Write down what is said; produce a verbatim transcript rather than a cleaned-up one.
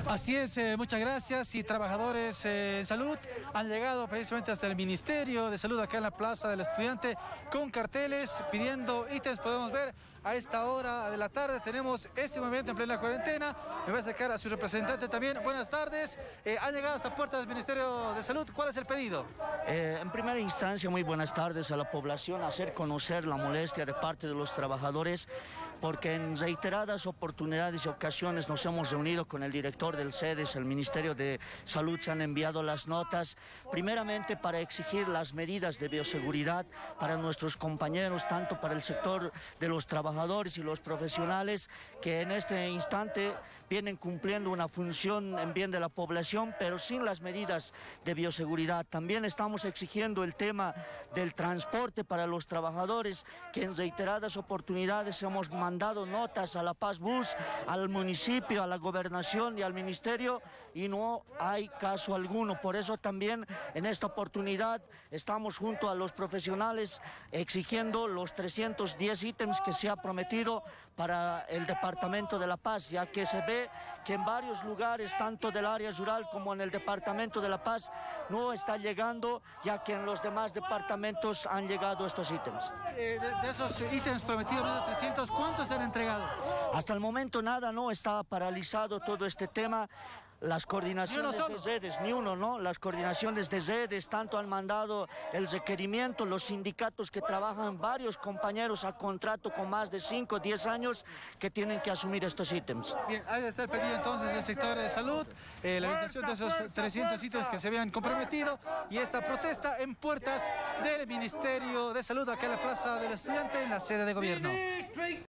Así es, eh, muchas gracias. Y trabajadores eh, en salud han llegado precisamente hasta el Ministerio de Salud acá en la Plaza del Estudiante con carteles pidiendo ítems. Podemos ver a esta hora de la tarde tenemos este movimiento en plena cuarentena. Me voy a sacar a su representante también. Buenas tardes. Eh, han llegado hasta puertas del Ministerio de Salud. ¿Cuál es el pedido? Eh, en primera instancia, muy buenas tardes a la población, hacer conocer la molestia de parte de los trabajadores, porque en reiteradas oportunidades y ocasiones nos hemos reunido con el director del CEDES, el Ministerio de Salud, se han enviado las notas, primeramente para exigir las medidas de bioseguridad para nuestros compañeros, tanto para el sector de los trabajadores y los profesionales, que en este instante vienen cumpliendo una función en bien de la población, pero sin las medidas de bioseguridad. También estamos exigiendo el tema del transporte para los trabajadores, que en reiteradas oportunidades hemos mandado notas a La Paz Bus, al municipio, a la gobernación y al ministerio, y no hay caso alguno. Por eso también en esta oportunidad estamos junto a los profesionales exigiendo los trescientos diez ítems que se ha prometido para el departamento de La Paz, ya que se ve que en varios lugares, tanto del área rural como en el departamento de La Paz, no está llegando, ya que en los demás departamentos han llegado estos ítems. Eh, de, de esos ítems prometidos, más de trescientos, ¿cuántos se han entregado? Hasta el momento nada, no está paralizado todo este tema. Las coordinaciones de redes, ni uno, ¿no? Las coordinaciones de redes tanto han mandado el requerimiento, los sindicatos que trabajan, varios compañeros a contrato con más de cinco o diez años que tienen que asumir estos ítems. Bien, ahí está el pedido entonces del sector de salud, eh, la realización de esos trescientos ítems que se habían comprometido y esta protesta en puertas del Ministerio de Salud acá en la Plaza del Estudiante, en la sede de gobierno.